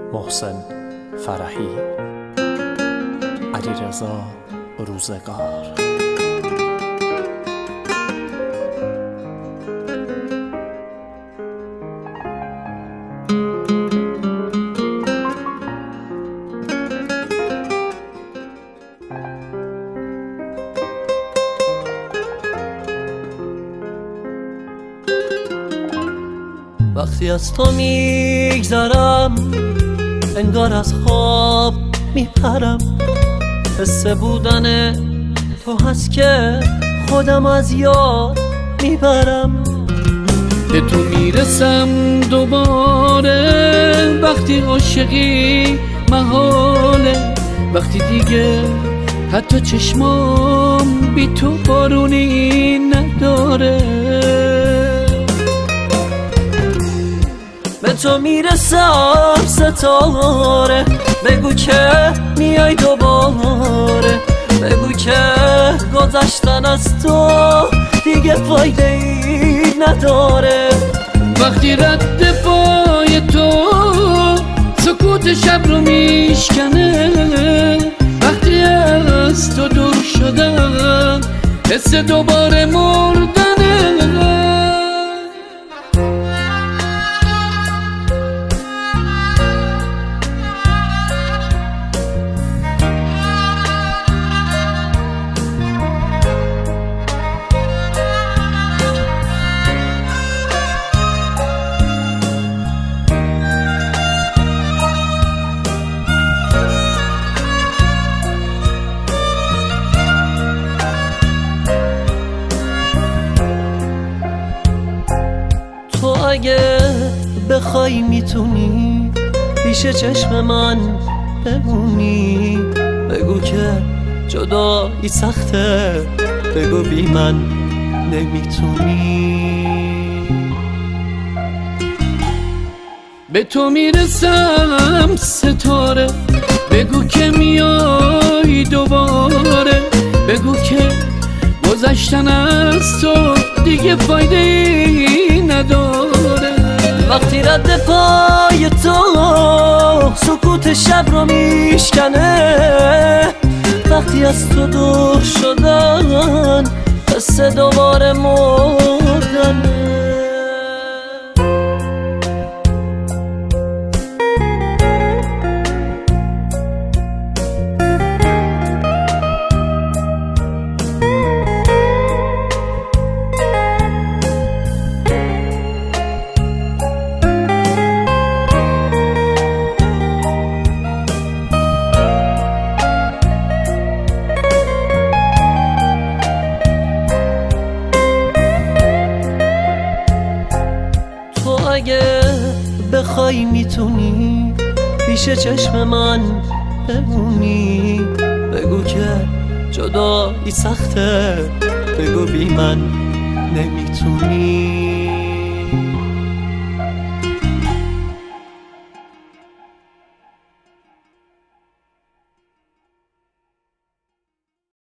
محسن فرحی. علیرضا روزگار. وقتی از تو میگذرم انگار از خواب میپرم، حس بودن تو هست که خودم از یاد میبرم. به تو میرسم دوباره وقتی عاشقی محاله، وقتی دیگه حتی چشمام بی تو بارونی نداره. به تو میرسم ستاره، بگو که میای دوباره، بگو که گذشتن از تو دیگه فایده ای نداره. وقتی رد پای تو سکوت شب رو میشکنه، وقتی از تو دور شدم حس دوباره مردنه. تو اگه بخوای میتونی پیش چشم من بمونی، بگو که جدایی سخته، بگو بی من نمیتونی. به تو میرسم ستاره، بگو که میای دوباره، بگو که گذشتن از تو دیگه فایده ای نداره. وقتی رد پای تو سکوت شب رو میشکنه، وقتی از تو دور شدن حس دوباره مردنه. اگه بخوای میتونی پیش چشم من بمونی، بگو که جدایی سخته، بگو بی من نمیتونی.